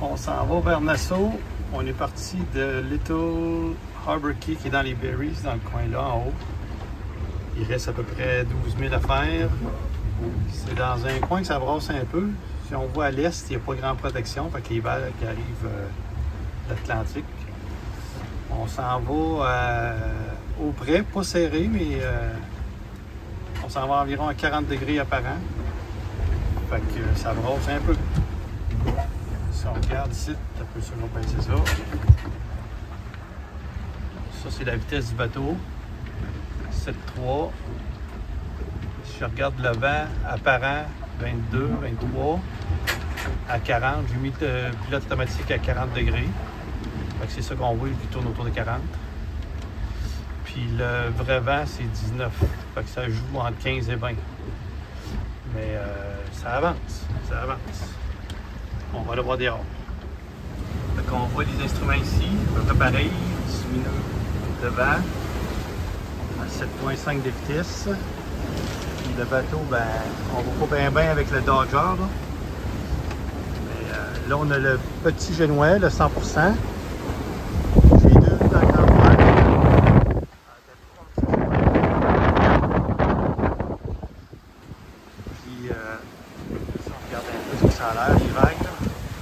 On s'en va vers Nassau. On est parti de Little Harbor Key qui est dans les Berries, dans le coin là en haut. Il reste à peu près 12 000 à faire. C'est dans un coin que ça brasse un peu. Si on voit à l'est, il n'y a pas grande protection, fait qu'il y a les vagues qui arrivent de l'Atlantique. On s'en va au près, pas serré, mais on s'en va environ à 40 degrés apparent. Fait que ça brasse un peu. Si on regarde ici, tu peux sûrement baisser ça. Ça, c'est la vitesse du bateau. 7,3. Si je regarde le vent apparent, 22, 23. À 40, j'ai mis le pilote automatique à 40 degrés. Fait que c'est ça qu'on voit, il tourne autour de 40. Puis le vrai vent, c'est 19. Fait que ça joue entre 15 et 20. Mais ça avance, ça avance. On va le voir dehors. Fait qu'on voit les instruments ici, à peu près pareil, 10 minutes de vent, à 7,5 de vitesse. Puis le bateau, ben, on va pas bien avec le Dodger. Là. Mais là, on a le petit génois, le 100%. J'ai deux dans le grand. Puis, si on regarde un peu ce que ça a l'air, les vagues. Là.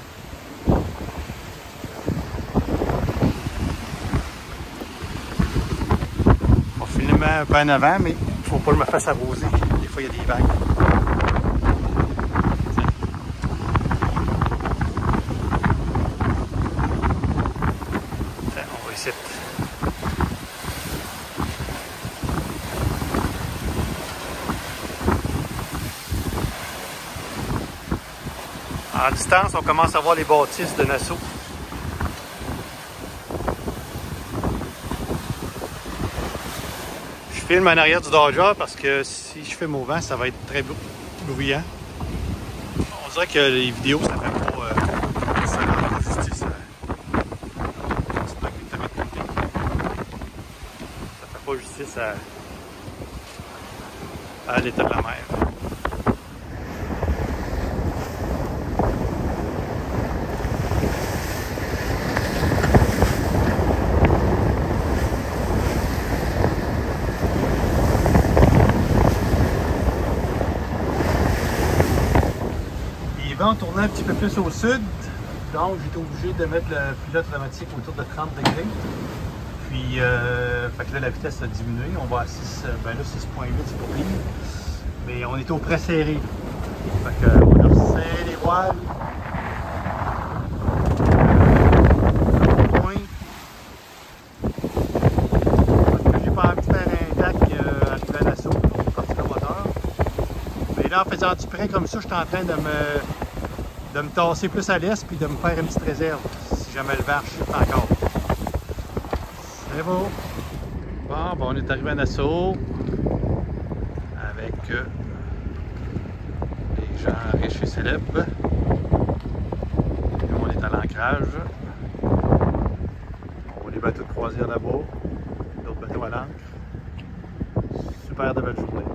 On va filmer un peu en avant, mais il faut pas que je me fasse arroser. Des fois, il y a des vagues. On va essayer. En distance, on commence à voir les bâtisses de Nassau. Je filme en arrière du Dodger parce que si je filme au vent, ça va être très bruyant. On dirait que les vidéos, ça fait pas, ça rend pas justice. Ça fait pas justice à l'état de la mer. On tournait un petit peu plus au sud, donc j'étais obligé de mettre le pilote automatique autour de 30 degrés. Puis, fait que là, la vitesse a diminué. On va à 6, ben là, 6,8, c'est pas pire. Mais on est au près serré. Fait que, on a resserré les voiles. J'ai pas envie de faire un tac à le Nassau pour partir le moteur. Mais là, en faisant du près comme ça, je suis en train de me tasser plus à l'est puis de me faire une petite réserve si jamais le vent chute encore. C'est beau. Bon, on est arrivé à Nassau avec les gens riches et célèbres. Nous, on est à l'ancrage. On voit les bateaux de croisière là-bas, d'autres bateaux à l'ancre. Super de belle journée.